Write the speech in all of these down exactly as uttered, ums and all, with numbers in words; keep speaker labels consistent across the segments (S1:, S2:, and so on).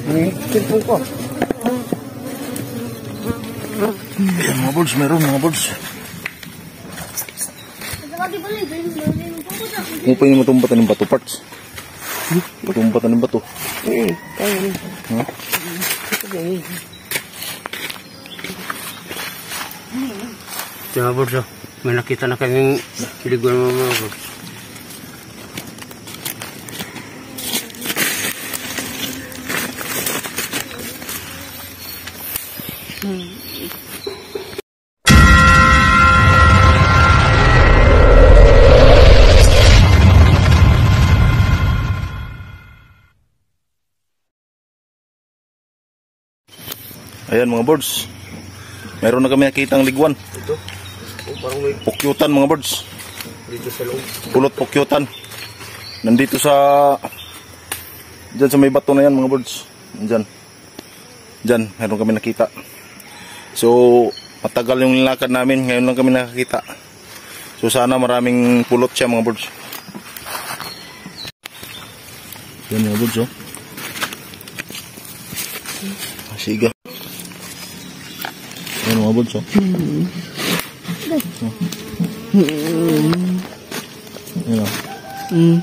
S1: Ini cellphone ko.
S2: Ayan mga birds, meron mga birds. Upay mo tumbatan ng bato parts. Tumbatan ng bato.
S1: Hmm, kaya na.
S2: Ha?
S1: Ito mga birds, oh. May nakita na kaming kiliguan mga mga birds.
S2: Ayan mga birds, meron na kami nakita ang liguan.
S1: Ito, oh, parang may
S2: pukyutan mga birds.
S1: dito sa loob.
S2: Pulot pukyutan. Nandito sa, dyan sa may bato na yan mga birds. Dyan, dyan meron kami nakita. So matagal yung nilakad namin, ngayon lang kami nakakita. So sana maraming pulot siya mga birds. Yan mga birds, oh. Siga. Ayan mga birds, oh.
S3: Hmm.
S2: Ayan, oh.
S3: Hmm.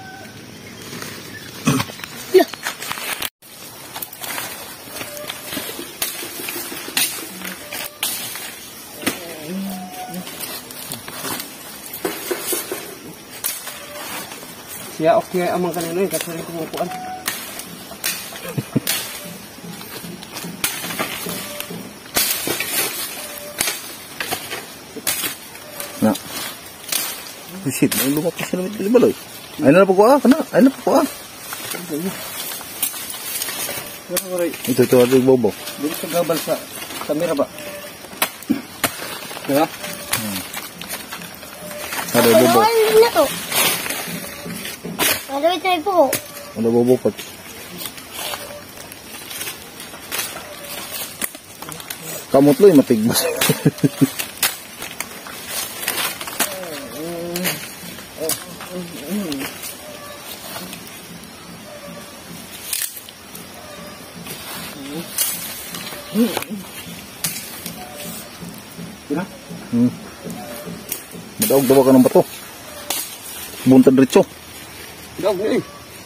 S1: Siya okay amang kanina yun kasi rin kumukuan.
S2: Na. Oh shit, may lumapis na naman dito baloy. Ay na na po ko ah, kana. Ay na po ko ah. Ito ito ito bobo.
S1: Dito sa gabal sa kamera ba? Diba?
S2: Hmm. Ada bobo.
S3: Ano na to? Ano ito po?
S2: Ada bobo pa. Kamot lo yung matigbas. Hmm. Madaog daw ka ng bato. Buntad ritso.
S1: Daog na eh.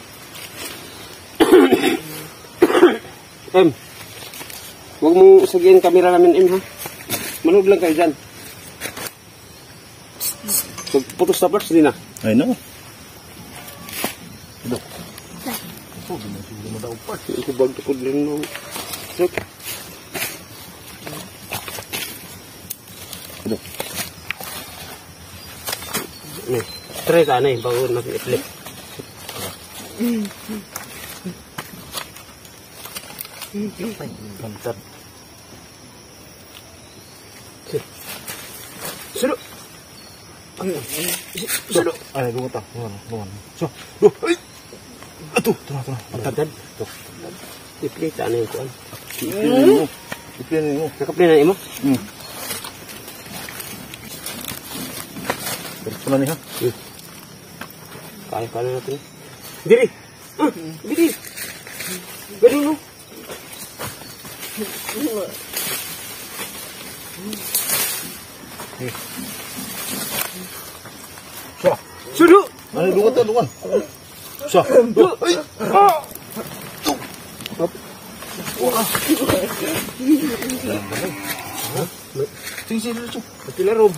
S1: Em, huwag mo sagihin kamera namin, Em, ha? Manood lang kayo dyan. Putos na parts din, ha?
S2: Ay na. Ito.
S1: Oh, hindi mo daw parts. Ito bag-tukod din mo. Check.
S2: Ito.
S1: Nih, try ka na eh, bago nag-i-flip.
S2: Mantap.
S1: Sulo!
S2: Sulo. Ay, lumo ta. Lumo, lumo. So, duh. Ay. Atuh, tara, tara.
S1: Pantagdan. Tuh. I-flip ka na yung kuan.
S2: Ipin mo. Ipin mo.
S1: Nakapli na imo?
S2: Hmm. Terus na niya.
S1: Hmm. Kaya-kaya na natin. Diri! Ah! Diri! Ganun no?
S2: Eh. So,
S1: Sulo!
S2: ano luwan ta, luwan. So,
S1: Ay! Ah!
S2: sige, sige, sige.
S1: Pati larom.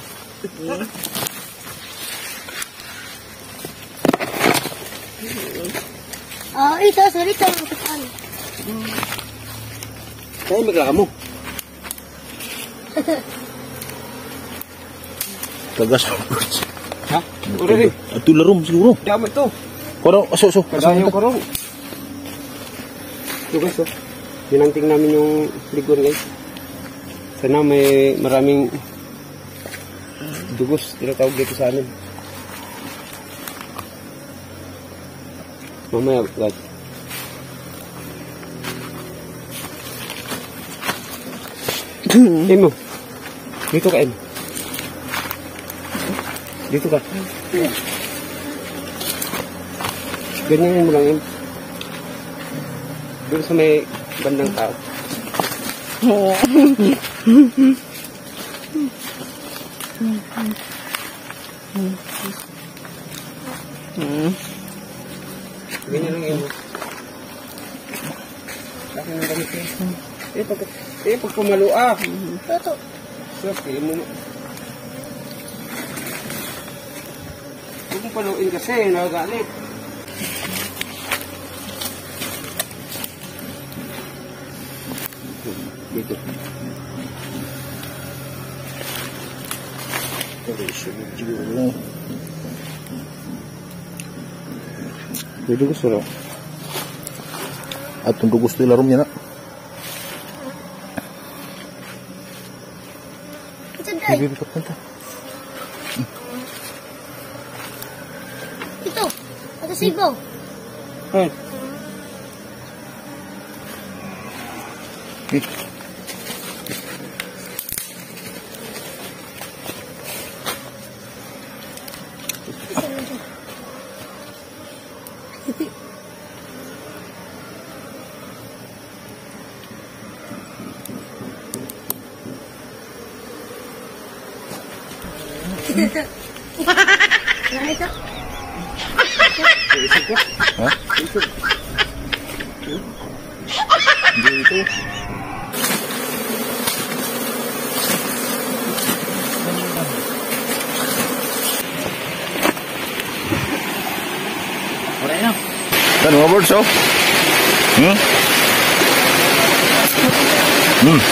S3: Ah, ito, sorry tayo ng kutsaan.
S1: Kaya magkaka mo.
S2: Kagas.
S1: Ha? Ura rin.
S2: Ito larom siguro.
S1: Dami ito.
S2: Korong, aso, aso.
S1: Kagaya yung korong. Ito guys, oh. Binanting namin yung ligon guys. Sana may maraming dugos tinatawag dito sa amin. Mamaya guys. Emo. Dito ka, Em. Dito ka. Ganyan mo lang, Em. Dito sa may bandang tao. Ganyan lang yun. Laki ng damit eh. Eh, pag, eh, pag pumalo ah.
S3: Toto.
S1: So, pili mo mo. Huwag mong paluin kasi, nagagalit. Dito.
S2: Pwede gusto lang. At kung gusto ilarom niya na.
S3: Ito day.
S2: Pwede ka punta.
S3: Ito. Ito sigaw.
S1: Ay,
S2: Eh.
S3: Nah, ito.
S2: Ha? Dito.
S1: wala na.
S2: Kan mga birds, oh. Hmm? Hmm.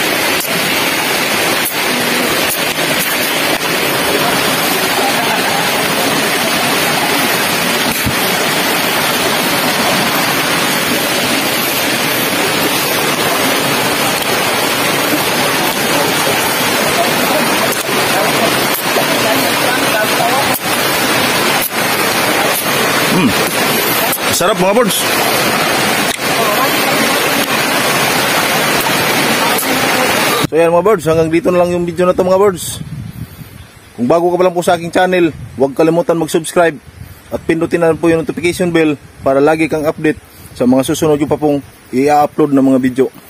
S2: Hmm. Sarap mga birds. So yan mga birds, hanggang dito na lang yung video na to mga birds. Kung bago ka pa lang po sa aking channel, huwag kalimutan mag-subscribe at pindutin na po yung notification bell para lagi kang update sa mga susunod yung pa pong i-upload na mga video.